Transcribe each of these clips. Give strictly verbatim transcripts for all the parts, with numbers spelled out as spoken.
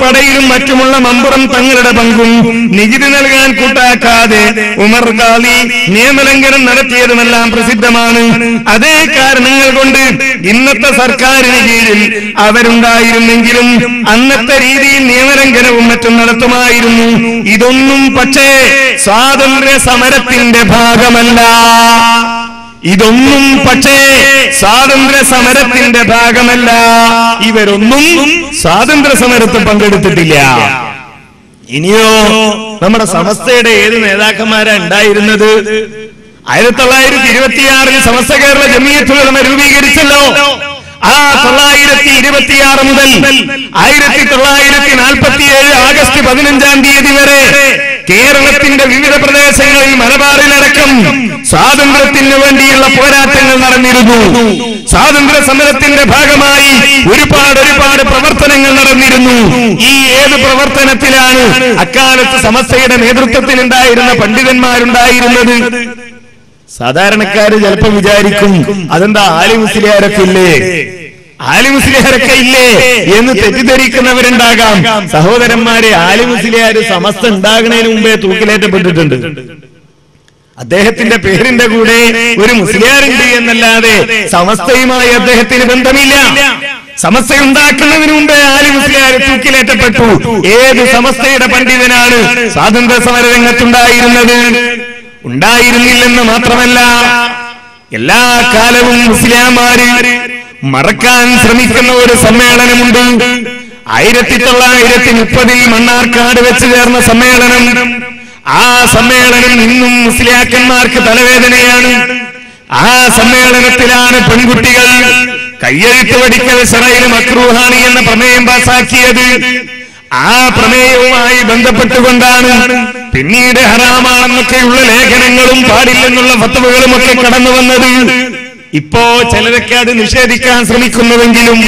പടയിലും മറ്റുമുള്ള മമ്പുറം തങ്ങളുടെ പങ്കും നികുതി നൽകാൻ കൂട്ടാക്കാതെ ഉമർ ഖാലി നിയമലംഘനം നടത്തിയതുമെല്ലാം പ്രസിദ്ധമാണ്. അതേ കാരണങ്ങൾ കൊണ്ട് ഇന്നത്തെ സർക്കാരിന് കീഴിൽ അവരുണ്ടായിരുന്നെങ്കിലും അന്നത്തെ രീതിയിൽ നിയമലംഘനവും മറ്റും നടത്തുമായിരുന്നു. ഇതൊന്നും പക്ഷേ സ്വാതന്ത്ര്യ സമരത്തിന്റെ ഭാഗമല്ല. ഇതൊന്നും പക്ഷേ സ്വാതന്ത്ര്യ സമരത്തിന്റെ ഭാഗമല്ല. ഇവരൊന്നും സ്വാതന്ത്ര്യ സമരത്തിൽ പങ്കെടുത്തിട്ടില്ല. ഇനിയോ നമ്മുടെ സമസ്തയുടെ ഏത് നേതാക്കന്മാരാ ഉണ്ടായിരുന്നത്? ആയിരത്തി തൊള്ളായിരത്തി ഇരുപത്തിയാറിൽ സമസ്ത കേരള ജമിയത്തുൽ ഉലമ രൂപീകരിച്ചല്ലോ. ആ തൊള്ളായിരത്തി ഇരുപത്തിയാറ് മുതൽ ആയിരത്തി തൊള്ളായിരത്തി നാൽപ്പത്തിയേഴ് ആഗസ്റ്റ് പതിനഞ്ചാം തീയതി വരെ കേരളത്തിന്റെ വിവിധ പ്രദേശങ്ങളിൽ മലബാറിലടക്കം സ്വാതന്ത്ര്യത്തിന് വേണ്ടിയുള്ള പോരാട്ടങ്ങൾ നടന്നിരുന്നു. സ്വാതന്ത്ര്യ സമരത്തിന്റെ ഭാഗമായി ഒരുപാട് ഒരുപാട് പ്രവർത്തനങ്ങൾ നടന്നിരുന്നു. ഈ ഏത് പ്രവർത്തനത്തിലാണ് അക്കാലത്ത് സമസ്തയുടെ നേതൃത്വത്തിലുണ്ടായിരുന്ന പണ്ഡിതന്മാരുണ്ടായിരുന്നത്? സാധാരണക്കാര് ചിലപ്പോൾ വിചാരിക്കും, അതെന്താ ആലി മുസ്ലിയാരൊക്കെ ഇല്ലേ, ആലി മുസ്ലിയാരൊക്കെ ഇല്ലേ എന്ന് തെറ്റിദ്ധരിക്കുന്നവരുണ്ടാകാം. സഹോദരന്മാരെ, ആലി മുസ്ലിയാര് സമസ്ത ഉണ്ടാകുന്നതിന് മുമ്പേ തൂക്കിലേറ്റപ്പെട്ടിട്ടുണ്ട്. അദ്ദേഹത്തിന്റെ പേരിന്റെ കൂടെ ഒരു മുസ്ലിയാരുണ്ട് എന്നല്ലാതെ സമസ്തയുമായി അദ്ദേഹത്തിന് ബന്ധമില്ല. സമസ്ത ഉണ്ടാക്കുന്നതിന് മുമ്പേ ആലി മുസ്ലിയാർ തൂക്കിലേറ്റപ്പെട്ടു. ഏത് സമസ്തയുടെ പണ്ഡിതനാണ് സ്വാതന്ത്ര്യ സമര രംഗത്തുണ്ടായിരുന്നത്? ഉണ്ടായിരുന്നില്ലെന്ന് മാത്രമല്ല, എല്ലാ കാലവും മുസ്ലിംമാര് മറക്കാൻ ശ്രമിക്കുന്ന ഒരു സമ്മേളനമുണ്ട്. ആയിരത്തി തൊള്ളായിരത്തി മുപ്പതിൽ മണ്ണാർക്കാട് വെച്ച് ചേർന്ന സമ്മേളനം. ആ സമ്മേളനം ഇന്നും മുസ്ലിയാക്കന്മാർക്ക് തലവേദനയാണ്. ആ സമ്മേളനത്തിലാണ് പെൺകുട്ടികൾ കയ്യെഴുത്ത് പഠിക്കൽ ശറയിൽ മക്രൂഹാണ് എന്ന പ്രമേയം പാസാക്കിയത്. ആ പ്രമേയവുമായി ബന്ധപ്പെട്ടുകൊണ്ടാണ് പിന്നീട് ഹറാമാണെന്നൊക്കെയുള്ള ലേഖനങ്ങളും പാടില്ലെന്നുള്ള ഫത്വകളും ഒക്കെ കടന്നു വന്നത്. ഇപ്പോ ചിലരൊക്കെ അത് നിഷേധിക്കാൻ ശ്രമിക്കുന്നുവെങ്കിലും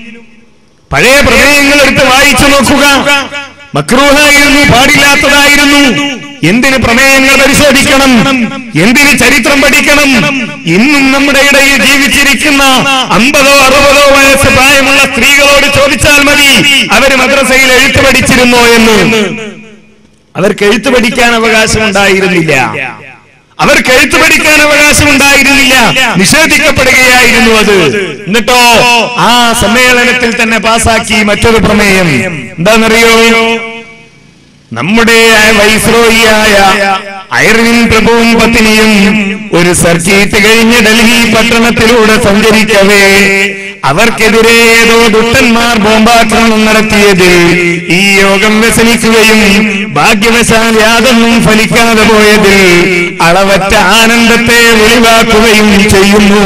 പഴയ പ്രമേയങ്ങൾ എടുത്ത് വായിച്ചു നോക്കുക. മക്രൂഹായിരുന്നു, പാടില്ലാത്തതായിരുന്നു. എന്തിന് പ്രമേയങ്ങൾ പരിശോധിക്കണം? എന്തിന് ചരിത്രം പഠിക്കണം? ഇന്നും നമ്മുടെ ഇടയിൽ ജീവിച്ചിരിക്കുന്ന അമ്പതോ അറുപതോ വയസ്സ് പ്രായമുള്ള സ്ത്രീകളോട് ചോദിച്ചാൽ മതി, അവര് മദ്രസയിൽ എഴുത്ത് പഠിച്ചിരുന്നോ എന്ന്. അവർക്ക് എഴുത്ത് പഠിക്കാൻ അവകാശം ഉണ്ടായിരുന്നില്ല. അവർക്ക് എഴുത്ത് പഠിക്കാൻ അവകാശം ഉണ്ടായിരുന്നില്ല. നിഷേധിക്കപ്പെടുകയായിരുന്നു അത്. എന്നിട്ടോ ആ സമ്മേളനത്തിൽ തന്നെ പാസാക്കി മറ്റൊരു പ്രമേയം. എന്താണെന്നറിയോ? നമ്മുടെ വൈസ്രോയിയായ ഐർവിൻ പ്രഭുവും പത്നിയും ഒരു സർക്കിട്ട് കഴിഞ്ഞ് ഡൽഹി പട്ടണത്തിലൂടെ സഞ്ചരിക്കവേ അവർക്കെതിരെ ഏതോ ദുഷ്ടന്മാർ ബോംബാക്രമണം നടത്തിയതിൽ ഈ യോഗം വ്യസനിക്കുകയും ഭാഗ്യവശാൽ യാതൊന്നും ഫലിക്കാതെ പോയതിൽ അളവറ്റ ആനന്ദത്തെ ഒഴിവാക്കുകയും ചെയ്യുന്നു.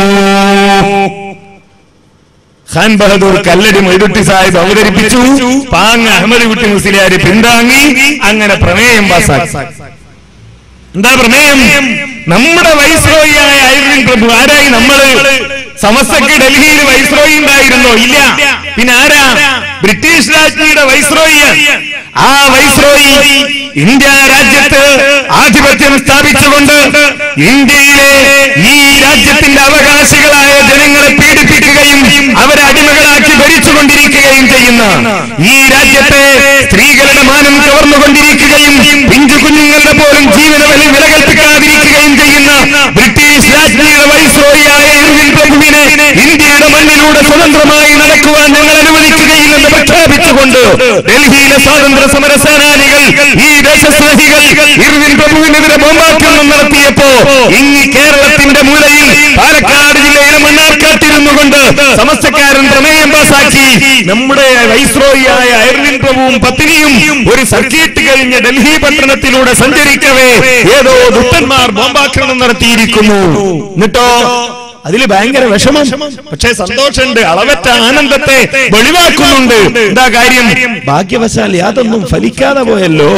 ഖാൻ ബഹദൂർ കല്ലടി മൊയ്തുട്ടി സാഹിബ് അവതരിപ്പിച്ചു. പാങ് അഹമ്മദ് കുട്ടി മുസ്ലിയാര് പിന്താങ്ങി. അങ്ങനെ പ്രമേയം പാസാക്കി. എന്താ പ്രമേയം? നമ്മുടെ വൈസ്രോയിയായ ഐർവിൻ പ്രഭു. ആരായി നമ്മള്? സമസ്തക്ക് ഡൽഹിയിൽ വൈസ്രോയി ഉണ്ടായിരുന്നോ? ഇല്ല. പിന്നെ ആരാ? ബ്രിട്ടീഷ് രാജ്ഞിയുടെ വൈസ്രോയി. ആ വൈസ്രോയി ഇന്ത്യ രാജ്യത്ത് ആധിപത്യം സ്ഥാപിച്ചുകൊണ്ട് ഇന്ത്യയിലെ ഈ രാജ്യത്തിന്റെ അവകാശികളായ ജനങ്ങളെ പീഡിപ്പിക്കുകയും അവരെ അടിമകളാക്കി ഭരിച്ചുകൊണ്ടിരിക്കുകയും ചെയ്യുന്ന, ഈ രാജ്യത്തെ സ്ത്രീകളുടെ മാനം കവർന്നുകൊണ്ടിരിക്കുകയും പിഞ്ചു കുഞ്ഞുങ്ങളുടെ പോലും ജീവന വില വില കൽപ്പിക്കാതിരിക്കുകയും ചെയ്യുന്ന ബ്രിട്ടീഷ് രാജ്ഞിയുടെ വൈസ്രോയിയായ ഇർവിൻ പ്രഭുവിനെ ഇന്ത്യയുടെ മണ്ണിലൂടെ സ്വതന്ത്രമായി നടക്കുവാൻ ഞങ്ങൾ അനുവദിക്കുകയില്ലെന്ന് പ്രഖ്യാപിച്ചുകൊണ്ട് ഡൽഹിയിലെ സ്വാതന്ത്ര്യ സമര സേനാനികൾ, ഈ ദേശസ്നേഹികൾ ഇർവിൻ പ്രഭുവിനെതിരെ ബോംബാക്രമണം നടത്തിയപ്പോ ഇങ്ങി കേരളത്തിന്റെ മൂലയിൽ പാലക്കാട് ജില്ലയിലെ മണ്ണാർക്കാട്ടിരുന്നു കൊണ്ട് സമസ്തക്കാരൻ പ്രമേയം പാസാക്കി. നമ്മുടെ വൈസ്രോയിയായ ഐർവിൻ പ്രഭുവും പത്നിയും ഒരു സർക്കിട്ട് കഴിഞ്ഞ് ഡൽഹി പട്ടണത്തിലൂടെ സഞ്ചരിക്കവേ ഏതോ ദുഷ്ടന്മാർ ബോംബാക്രമണം നടത്തിയിരിക്കുന്നു. എന്നിട്ടോ അതിൽ ഭയങ്കര വിഷമം, പക്ഷേ സന്തോഷമുണ്ട്. അളവറ്റ ആനന്ദത്തെ വെളിവാക്കുന്നുണ്ട്. എന്താ കാര്യം? ഭാഗ്യവശാൽ യാതൊന്നും ഫലിക്കാതെ പോയല്ലോ.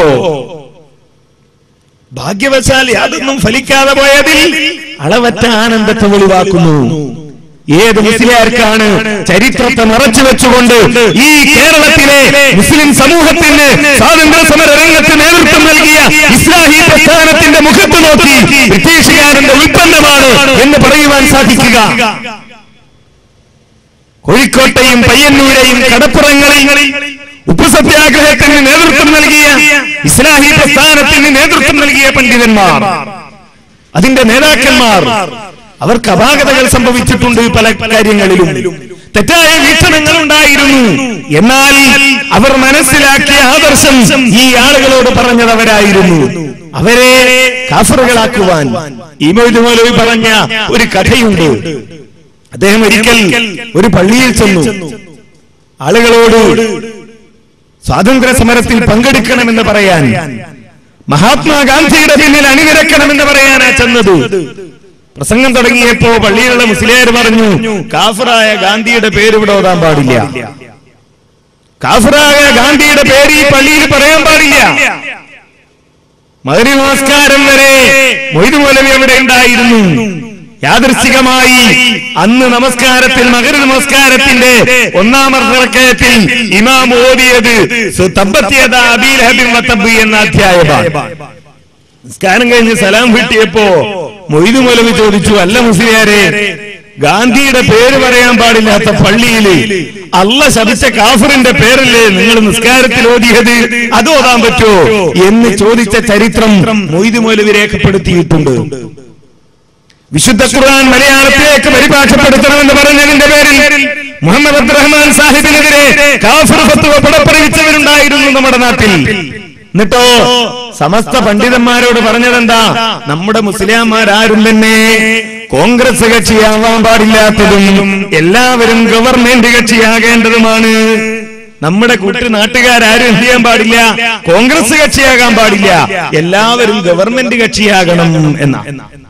ഭാഗ്യവശാൽ യാതൊന്നും ഫലിക്കാതെ പോയതിൽ അളവറ്റ ആനന്ദത്തെ വെളിവാക്കുന്നു. ഏത് മുസ്ലിയാർക്കാണ് ചരിത്രത്തെ മറച്ചു വെച്ചുകൊണ്ട് ഈ കേരളത്തിലെ മുസ്ലിം സമൂഹത്തിന് സ്വാതന്ത്ര്യ സമര രംഗത്ത് നേതൃത്വം നൽകിയ ഇസ്ലാഹി പ്രസ്ഥാനത്തിന്റെ മുഖത്ത് നോക്കി ബ്രിട്ടീഷുകാരന്റെ ഉൽപ്പന്നമാണ് എന്ന് പറയുവാൻ സാധിക്കുക? കോഴിക്കോട്ടെയും പയ്യന്നൂരെയും കടപ്പുറങ്ങളിൽ ഉപ്പു സത്യാഗ്രഹത്തിന് നേതൃത്വം നൽകിയ, ഇസ്ലാഹി പ്രസ്ഥാനത്തിന് നേതൃത്വം നൽകിയ പണ്ഡിതന്മാർ, അതിന്റെ നേതാക്കന്മാർ, അവർക്ക് അപാകതകൾ സംഭവിച്ചിട്ടുണ്ട്. പല കാര്യങ്ങളിലും തെറ്റായ വീക്ഷണങ്ങൾ ഉണ്ടായിരുന്നു. എന്നാൽ അവർ മനസ്സിലാക്കിയ ആദർശം ഈ ആളുകളോട് പറഞ്ഞതവരായിരുന്നു. അവരെ കാഫറുകളാക്കുവാൻ ഈ മൗലവി മൗലവി പറഞ്ഞ ഒരു കഥയുണ്ട്. അദ്ദേഹം ഒരിക്കൽ ഒരു പള്ളിയിൽ ചെന്നു. ആളുകളോട് സ്വാതന്ത്ര്യ സമരത്തിൽ പങ്കെടുക്കണമെന്ന് പറയാൻ, മഹാത്മാഗാന്ധിയുടെ പിന്നിൽ അണിനിരക്കണമെന്ന് പറയാനാ ചെന്നത്. പ്രസംഗം തുടങ്ങിയപ്പോ പള്ളിയിലുള്ള മുസ്ലിയാർ പറഞ്ഞു, കാഫിറായ ഗാന്ധിയുടെ പേര് ഇവിടെ ഓതാൻ പാടില്ല, കാഫിറായ ഗാന്ധിയുടെ പേര് ഈ പള്ളിയിൽ പറയാൻ പാടില്ല. മഗ്‌രിബ് നമസ്കാരം വരെ മൊയ്തു മൗലവി അവിടെ ഉണ്ടായിരുന്നു. യാദൃശ്ചികമായി അന്ന് നമസ്കാരത്തിൽ, മഗ്‌രിബ് നമസ്കാരത്തിന്റെ ഒന്നാം റക്അത്തിൽ ഇമാം ഓതിയത് തബ്ബത് യദാ അബീ ലഹബിൻ വതബ്ബ് എന്ന അധ്യായമാണ്. നിസ്കാരം കഴിഞ്ഞ് സലാം വീട്ടിയപ്പോ മൊയ്തു മൗലവി ചോദിച്ചു, അല്ല മുസ്ലിയാരെ, ഗാന്ധിയുടെ പേര് പറയാൻ പാടില്ലാത്ത പള്ളിയിൽ അള്ള ശപിച്ച കാഫിറിന്റെ പേരല്ലേ നിങ്ങൾ നിസ്കാരത്തിൽ ഓതിയത്, അത് ഓതാൻ പറ്റുമോ എന്ന് ചോദിച്ച ചരിത്രം മൊയ്തു മൗലവി രേഖപ്പെടുത്തിയിട്ടുണ്ട്. വിശുദ്ധ ഖുർആൻ മലയാളത്തിലേക്ക് പരിഭാഷപ്പെടുത്തണമെന്ന് പറഞ്ഞതിന്റെ പേരിൽ മുഹമ്മദ് അബ്ദുറഹ്മാൻ സാഹിബിനെതിരെ കാഫിർ ഫത്വ പുറപ്പെടുവിച്ചവരുണ്ടായിരുന്നു നമ്മുടെ നാട്ടിൽ. എന്നിട്ടോ സമസ്ത പണ്ഡിതന്മാരോട് പറഞ്ഞതെന്താ, നമ്മുടെ മുസ്ലിംമാരാരും തന്നെ കോൺഗ്രസ് കക്ഷിയാവാൻ പാടില്ലാത്തതും എല്ലാവരും ഗവൺമെന്റ് കക്ഷിയാകേണ്ടതുമാണ്. നമ്മുടെ കൂട്ടു നാട്ടുകാരും എന്ത് ചെയ്യാൻ പാടില്ല, കോൺഗ്രസ് കക്ഷിയാകാൻ പാടില്ല, എല്ലാവരും ഗവൺമെന്റ് കക്ഷിയാകണം എന്നാ.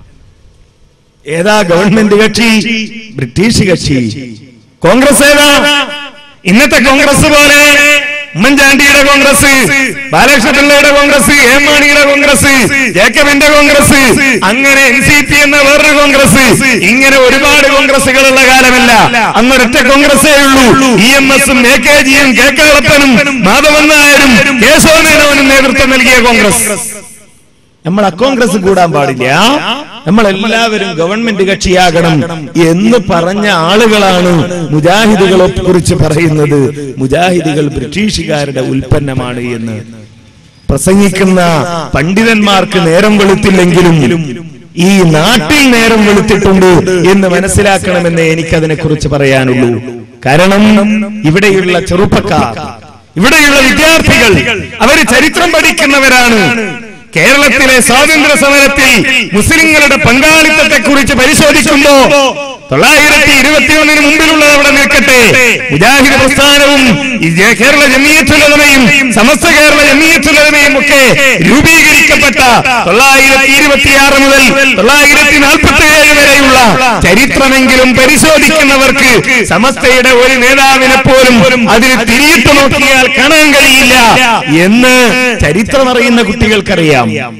ഏതാ ഗവൺമെന്റ് കക്ഷി? ബ്രിട്ടീഷ് കക്ഷി. കോൺഗ്രസ് ഏതാ? ഇന്നത്തെ കോൺഗ്രസ് പോലെ ഉമ്മൻചാണ്ടിയുടെ കോൺഗ്രസ്, ബാലകൃഷ്ണപിള്ളയുടെ കോൺഗ്രസ്, എം മാണിയുടെ കോൺഗ്രസ്, ജേക്കബിന്റെ കോൺഗ്രസ്, അങ്ങനെ എൻ സി പി എന്ന വേറൊരു കോൺഗ്രസ്, ഇങ്ങനെ ഒരുപാട് കോൺഗ്രസുകളുള്ള കാലമല്ല. അന്നൊരൊറ്റ കോൺഗ്രസേ ഉള്ളൂ. ഇ എം എസും എ കെ ജിയും കെ കേളപ്പനും മാധവൻ നായരും കേശവമേനോനും നേതൃത്വം നൽകിയ കോൺഗ്രസ്. നമ്മൾ അക്കോൺഗ്രസ് കൂടാൻ പാടില്ല, നമ്മളെല്ലാവരും ഗവൺമെന്റ് കക്ഷിയാകണം എന്ന് പറഞ്ഞ ആളുകളാണ് മുജാഹിദുകളെ കുറിച്ച് പറയുന്നത് മുജാഹിദുകൾ ബ്രിട്ടീഷുകാരുടെ ഉൽപ്പന്നമാണ് എന്ന്. പ്രസംഗിക്കുന്ന പണ്ഡിതന്മാർക്ക് നേരം വെളുത്തില്ലെങ്കിലും ഈ നാട്ടിൽ നേരം വെളുത്തിട്ടുണ്ട് എന്ന് മനസ്സിലാക്കണമെന്ന് എനിക്കതിനെ കുറിച്ച് പറയാനുള്ളൂ. കാരണം ഇവിടെയുള്ള ചെറുപ്പക്കാർ, ഇവിടെയുള്ള വിദ്യാർത്ഥികൾ, അവര് ചരിത്രം പഠിക്കുന്നവരാണ്. കേരളത്തിലെ സ്വാതന്ത്ര്യ സമരത്തിൽ മുസ്ലിങ്ങളുടെ പങ്കാളിത്തത്തെ കുറിച്ച് പരിശോധിക്കുമ്പോ തൊള്ളായിരത്തി ഇരുപത്തി ഒന്നിന് മുമ്പിലുള്ളത് അവിടെ നിൽക്കട്ടെ, മുജാഹിദ് പ്രസ്ഥാനവും കേരള ജമിയത്തുൽ ഉലമയും സമസ്ത കേരള ജമിയത്തുൽ ഉലമയും ഒക്കെ രൂപീകരിക്കപ്പെട്ട തൊള്ളായിരത്തി ഇരുപത്തിയാറ് മുതൽ തൊള്ളായിരത്തി നാൽപ്പത്തി ഏഴ് വരെയുള്ള ചരിത്രമെങ്കിലും പരിശോധിക്കുന്നവർക്ക് സമസ്തയുടെ ഒരു നേതാവിനെ പോലും അതിൽ തിരിയിട്ട് നോക്കിയാൽ കാണാൻ കഴിയില്ല എന്ന് ചരിത്രം അറിയുന്ന കുട്ടികൾക്കറിയാം.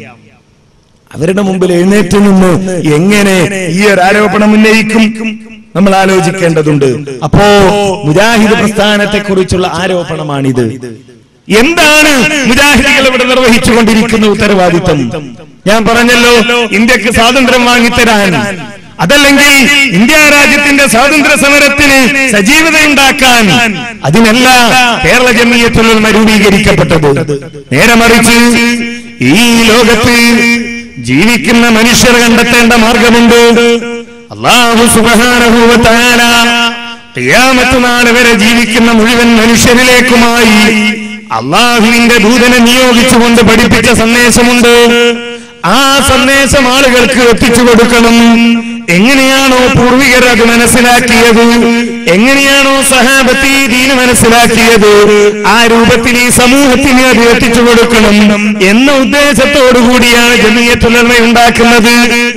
അവരുടെ മുമ്പിൽ എഴുന്നേറ്റ് നിന്ന് എങ്ങനെ ഈ ഒരു ആരോപണം ഉന്നയിക്കും നമ്മൾ ആലോചിക്കേണ്ടതുണ്ട്. അപ്പോ മുജാഹിദ് പ്രസ്ഥാനത്തെ കുറിച്ചുള്ള ആരോപണമാണിത്. എന്താണ് മുജാഹിദുകൾ ഇവിടെ നിർവഹിച്ചുകൊണ്ടിരിക്കുന്ന ഉത്തരവാദിത്വം? ഞാൻ പറഞ്ഞല്ലോ, ഇന്ത്യക്ക് സ്വാതന്ത്ര്യം വാങ്ങിത്തരാൻ, അതല്ലെങ്കിൽ ഇന്ത്യ രാജ്യത്തിന്റെ സ്വാതന്ത്ര്യ സമരത്തിന് സജീവതയുണ്ടാക്കാൻ, അതിനല്ല കേരള ജമിയത്തുൽ ഉലമ രൂപീകരിക്കപ്പെട്ടത്. നേരെ മറിച്ച് ഈ ലോകത്ത് ജീവിക്കുന്ന മനുഷ്യർ കണ്ടെത്തേണ്ട മാർഗമുണ്ട്. അല്ലാഹു സുബ്ഹാനഹു വ തആല ഖിയാമത്ത് നാൾ വരെ ജീവിക്കുന്ന മുഴുവൻ മനുഷ്യരിലേക്കുമായി അല്ലാഹുവിന്റെ ദൂതനെ നിയോഗിച്ചുകൊണ്ട് പഠിപ്പിച്ച സന്ദേശമുണ്ട്. ആ സന്ദേശം ആളുകൾക്ക് എത്തിച്ചു കൊടുക്കണം. എങ്ങനെയാണോ പൂർവികർ അത് മനസ്സിലാക്കിയത്, എങ്ങനെയാണോ സഹാബത്ത് ഈ ദീൻ മനസ്സിലാക്കിയത്, ആ രൂപത്തിൽ ഈ സമൂഹത്തിന് അത് എത്തിച്ചു കൊടുക്കണം എന്ന ഉദ്ദേശത്തോടു കൂടിയാണ് ജമിയത്തുൽ ഉലമ ഉണ്ടാക്കുന്നത്.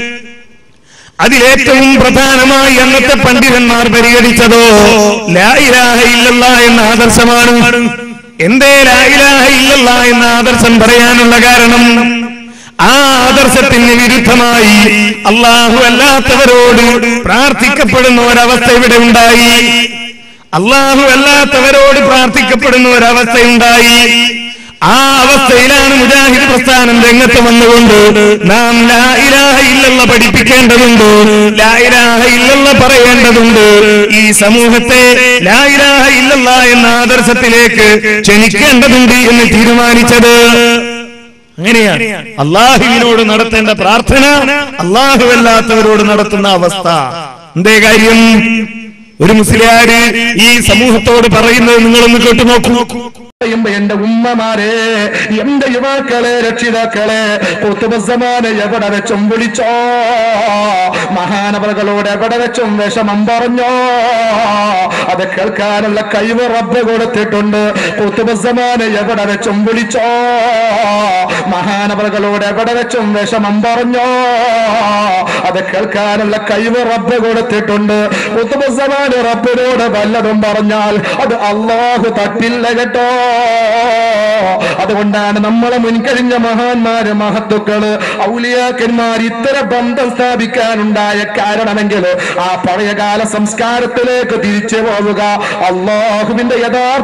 അതിലേറ്റവും പ്രധാനമായി അന്നത്തെ പണ്ഡിതന്മാർ പരിഗണിച്ചതോ ലാ ഇലാഹ ഇല്ലല്ലാഹ് എന്ന ആദർശമാണ്. എന്തേ ലാ ഇലാഹ ഇല്ലല്ലാഹ് എന്ന ആദർശം പറയാനുള്ള കാരണം, ആ ആദർശത്തിന് വിരുദ്ധമായി അല്ലാഹു അല്ലാത്തവരോട് പ്രാർത്ഥിക്കപ്പെടുന്ന ഒരവസ്ഥ ഇവിടെ ഉണ്ടായി. അല്ലാഹു അല്ലാത്തവരോട് പ്രാർത്ഥിക്കപ്പെടുന്ന ഒരവസ്ഥയുണ്ടായി. ആ അവസ്ഥയിലാണ് മുജാഹിദ് പ്രസ്ഥാനം രംഗത്ത് വന്നുകൊണ്ട് നാം ലാ ഇലാഹ ഇല്ലല്ലാഹ് പഠിപ്പിക്കേണ്ടതുണ്ട്, ലാ ഇലാഹ ഇല്ലല്ലാഹ് പറയേണ്ടതുണ്ട്. ഈ സമൂഹത്തെ ലാ ഇലാഹ ഇല്ലല്ലാഹ് എന്ന ആദർശത്തിലേക്ക് ക്ഷണിക്കേണ്ടതുണ്ട് എന്ന് തീരുമാനിച്ചത്. അങ്ങനെയാണ് അള്ളാഹുവിനോട് നടത്തേണ്ട പ്രാർത്ഥന അള്ളാഹുവല്ലാത്തവരോട് നടത്തുന്ന അവസ്ഥ. എന്തേ കാര്യം? ഒരു മുസ്ലിയാര് ഈ സമൂഹത്തോട് പറയുന്നത് നിങ്ങളൊന്ന് കേട്ടു നോക്കൂ. എന്റെ ഉമ്മമാരെ, എന്റെ യുവാക്കളെ, രക്ഷിതാക്കളെ, കുത്തുബസ്സമാനെ എവിടെ വെച്ചും വിളിച്ചോ, മഹാനവറുകളോട് എവിടെ വെച്ചും വിഷമം പറഞ്ഞോ, അത് കേൾക്കാനുള്ള കഴിവ് റബ്ബ് കൊടുത്തിട്ടുണ്ട്. കുത്തുബസ്സമാനെ എവിടെ വെച്ചും വിളിച്ചോ, മഹാനവറുകളോട് എവിടെ വെച്ചും വിഷമം പറഞ്ഞോ, അത് കേൾക്കാനുള്ള കഴിവ് റബ്ബ് കൊടുത്തിട്ടുണ്ട്. കുത്തുബസ്സമാന് റബ്ബിനോട് വല്ലതും പറഞ്ഞാൽ അത് അല്ലാഹു തട്ടില്ല കേട്ടോ. അതുകൊണ്ടാണ് നമ്മളെ മുൻകഴിഞ്ഞ മഹാന്മാര്, മഹത്തുക്കള്, ഔലിയാക്കന്മാർ ഇത്തരം ബന്ധം സ്ഥാപിക്കാനുണ്ടായ കാരണമെങ്കിൽ ആ പഴയകാല സംസ്കാരത്തിലേക്ക് തിരിച്ചു പോവുക. അല്ലാഹുവിന്റെ യഥാർത്ഥ